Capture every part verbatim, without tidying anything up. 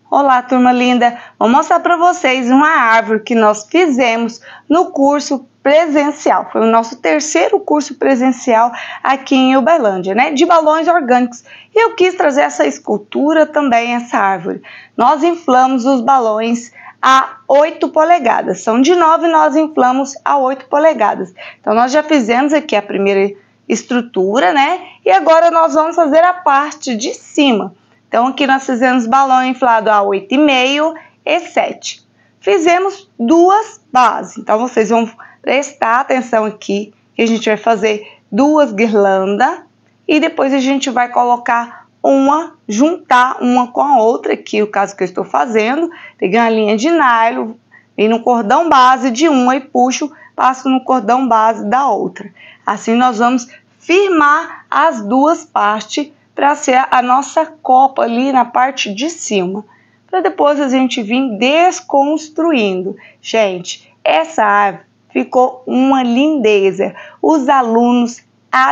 Olá, turma linda! Vou mostrar para vocês uma árvore que nós fizemos no curso presencial. Foi o nosso terceiro curso presencial aqui em Uberlândia, né? De balões orgânicos. E eu quis trazer essa escultura também, essa árvore. Nós inflamos os balões a oito polegadas. São de nove, nós inflamos a oito polegadas. Então, nós já fizemos aqui a primeira estrutura, né? E agora nós vamos fazer a parte de cima. Então, aqui nós fizemos balão inflado a oito vírgula cinco e sete. Fizemos duas bases. Então, vocês vão prestar atenção aqui, que a gente vai fazer duas guirlandas e depois a gente vai colocar uma, juntar uma com a outra, aqui o caso que eu estou fazendo. Peguei uma linha de nylon, vem no cordão base de uma e puxo, passo no cordão base da outra. Assim, nós vamos firmar as duas partes para ser a nossa copa ali na parte de cima, para depois a gente vir desconstruindo. Gente, essa árvore ficou uma lindeza, os alunos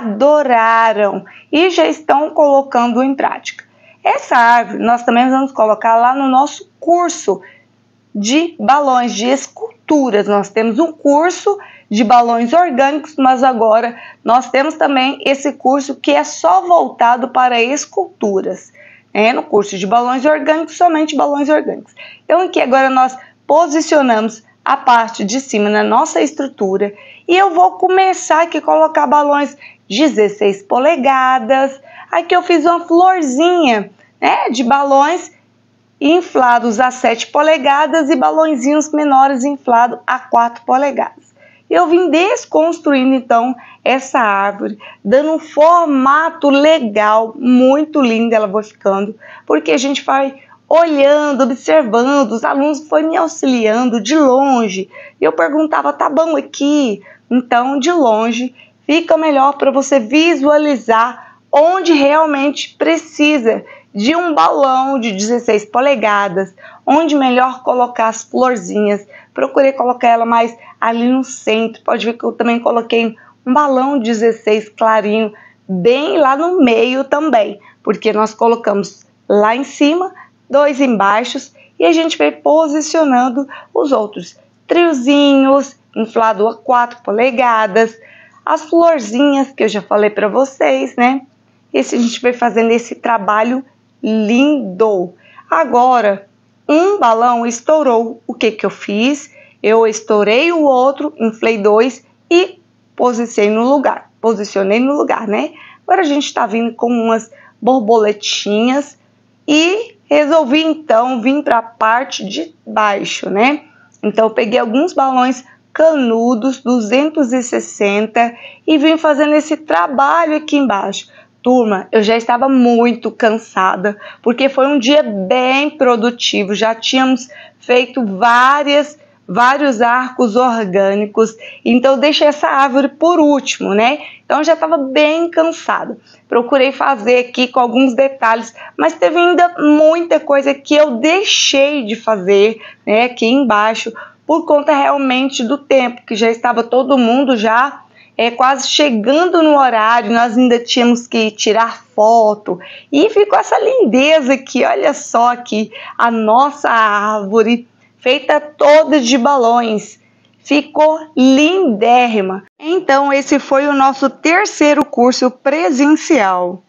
adoraram e já estão colocando em prática. Essa árvore nós também vamos colocar lá no nosso curso de balões, de esculturas. Nós temos um curso de balões orgânicos, mas agora nós temos também esse curso que é só voltado para esculturas. É, no curso de balões orgânicos, somente balões orgânicos. Então aqui agora nós posicionamos a parte de cima na nossa estrutura e eu vou começar aqui a colocar balões dezesseis polegadas. Aqui eu fiz uma florzinha, né, de balões inflados a sete polegadas e balõezinhos menores inflados a quatro polegadas. Eu vim desconstruindo então essa árvore, dando um formato legal, muito lindo ela vai ficando, porque a gente vai olhando, observando, os alunos foram me auxiliando de longe, e eu perguntava, tá bom aqui? Então, de longe, fica melhor para você visualizar onde realmente precisa de um balão de dezesseis polegadas, onde melhor colocar as florzinhas. Procurei colocar ela mais ali no centro. Pode ver que eu também coloquei um balão dezesseis clarinho bem lá no meio também, porque nós colocamos lá em cima, dois embaixo, e a gente vai posicionando os outros triozinhos inflado a quatro polegadas, as florzinhas que eu já falei para vocês, né? Esse a gente vai fazendo esse trabalho lindo. Agora, um balão estourou. O que que eu fiz? Eu estourei o outro, inflei dois e posicionei no lugar. Posicionei no lugar, né? Agora a gente tá vindo com umas borboletinhas e resolvi então vir para a parte de baixo, né? Então eu peguei alguns balões canudos, duzentos e sessenta, e vim fazendo esse trabalho aqui embaixo. Turma, eu já estava muito cansada, porque foi um dia bem produtivo, já tínhamos feito várias, vários arcos orgânicos, então eu deixei essa árvore por último, né? Então eu já estava bem cansada. Procurei fazer aqui com alguns detalhes, mas teve ainda muita coisa que eu deixei de fazer, né, aqui embaixo, por conta realmente do tempo, que já estava todo mundo já É, quase chegando no horário, nós ainda tínhamos que tirar foto e ficou essa lindeza aqui, olha só aqui, a nossa árvore feita toda de balões, ficou lindérrima. Então esse foi o nosso terceiro curso presencial.